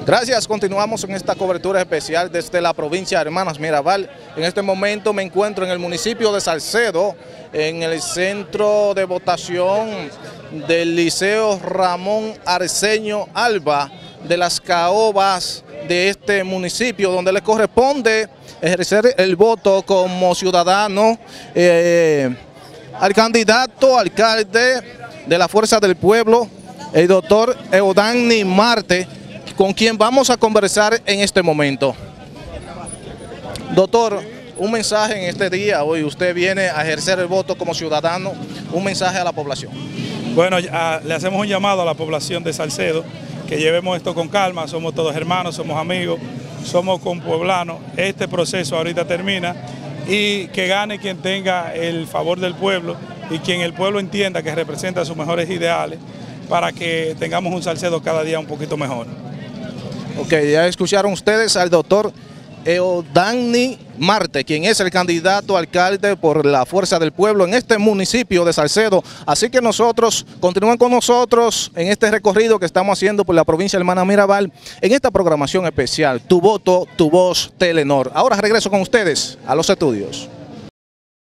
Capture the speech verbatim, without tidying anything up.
Gracias, continuamos en esta cobertura especial desde la provincia de Hermanas Mirabal. En este momento me encuentro en el municipio de Salcedo, en el centro de votación del Liceo Ramón Arceño Alba de las Caobas de este municipio, donde le corresponde ejercer el voto como ciudadano eh, al candidato alcalde de la Fuerza del Pueblo, el doctor Eudani Marte, con quien vamos a conversar en este momento. Doctor, un mensaje en este día, hoy usted viene a ejercer el voto como ciudadano, un mensaje a la población. Bueno, a, le hacemos un llamado a la población de Salcedo, que llevemos esto con calma, somos todos hermanos, somos amigos, somos compueblanos, este proceso ahorita termina y que gane quien tenga el favor del pueblo y quien el pueblo entienda que representa sus mejores ideales para que tengamos un Salcedo cada día un poquito mejor. Ok, ya escucharon ustedes al doctor Eudani Marte, quien es el candidato alcalde por la Fuerza del Pueblo en este municipio de Salcedo. Así que nosotros, continúen con nosotros en este recorrido que estamos haciendo por la provincia de Hermanas Mirabal, en esta programación especial, Tu Voto, Tu Voz, Telenor. Ahora regreso con ustedes a los estudios.